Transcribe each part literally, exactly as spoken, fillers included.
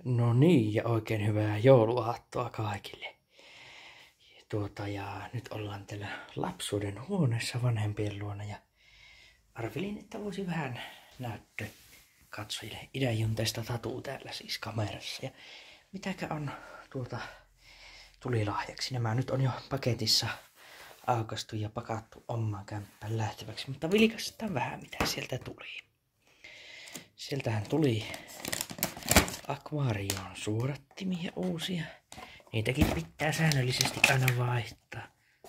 No niin, ja oikein hyvää jouluaattoa kaikille. Tuota, ja nyt ollaan täällä lapsuuden huoneessa vanhempien luona ja arvelin, että voisi vähän näyttö katsojille idänjunteista tatuu täällä siis kamerassa. Ja mitäkä on tuota tuli lahjaksi. Nämä nyt on jo paketissa aukastu ja pakattu omaan kämppään lähteväksi, mutta vilkastetaan vähän mitä sieltä tuli. Sieltähän tuli akvaarioon suodattimia uusia. Niitäkin pitää säännöllisesti aina vaihtaa.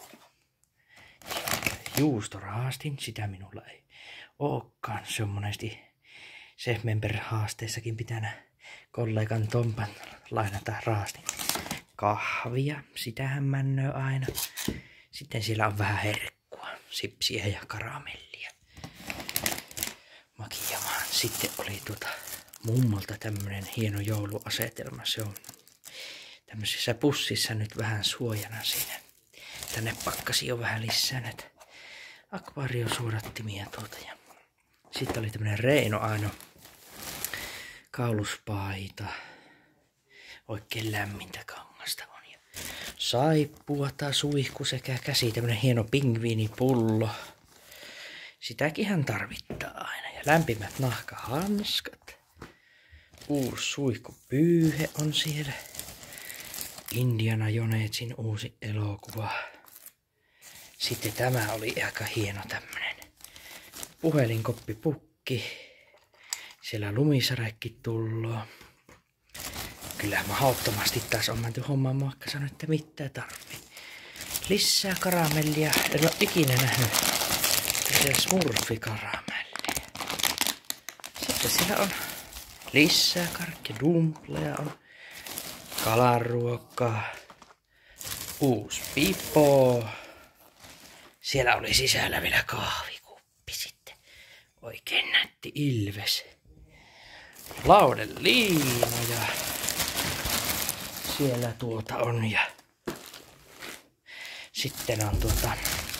Juustoraastin, sitä minulla ei olekaan. Se on monesti Chef Member-haasteessakin pitänä kollegan Tompan lainata raastin. Kahvia, sitähän männöö aina. Sitten siellä on vähän herkkua, sipsiä ja karamellia. Makiamaan. Sitten oli tuota mummolta tämmönen hieno jouluasetelma. Se on tämmöisessä pussissa nyt vähän suojana siinä. Tänne pakkasi jo vähän lisää näitä akvaariosuodattimia tuota. Ja sitten oli tämmönen Reino Aino kauluspaita. Oikein lämmintä kangasta on. Ja saippuata, suihku sekä käsi. Tämmönen hieno pingviinipullo. Sitäkin hän tarvittaa aina. Ja lämpimät nahkahanskat. Uusi suihkupyyhe on siellä. Indiana Jonesin uusi elokuva. Sitten tämä oli aika hieno tämmönen puhelinkoppipukki. Siellä lumisarekki tulloo. Kyllä mahdottomasti taas on menty hommaan, vaikka sanoin, että mitään tarvii. Lisää karamellia. En ole ikinä nähnyt smurfikaramellia. Sitten siellä on lisää karkkia, dumpleja on. Kalaruokaa. Uusi pipo. Siellä oli sisällä vielä kahvikuppi sitten. Oikein nätti ilves. Laudeliina ja siellä tuota on ja sitten on tuota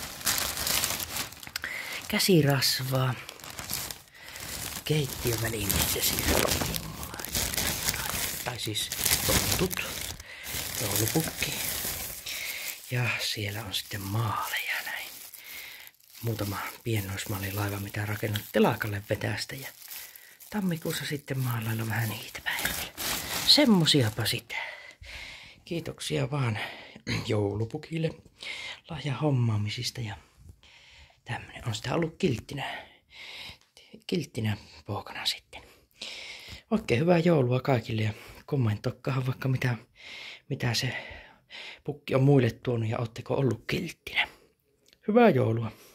käsirasvaa. Keittiövälineitä siellä on. Tai siis tontut, joulupukki. Ja siellä on sitten maaleja näin. Muutama piennoismallilaiva, mitä rakennut telakalle vetästä. Ja tammikuussa sitten maalailla vähän niitä päiviä. Semmosiapa sitä. Kiitoksia vaan joulupukille lahjan hommaamisista. Ja tämmönen on sitä ollut kilttinä. Kilttinä pookana sitten. Oikein hyvää joulua kaikille ja kommentoikaahan vaikka mitä, mitä se pukki on muille tuonut ja ootteko ollut kilttinä. Hyvää joulua!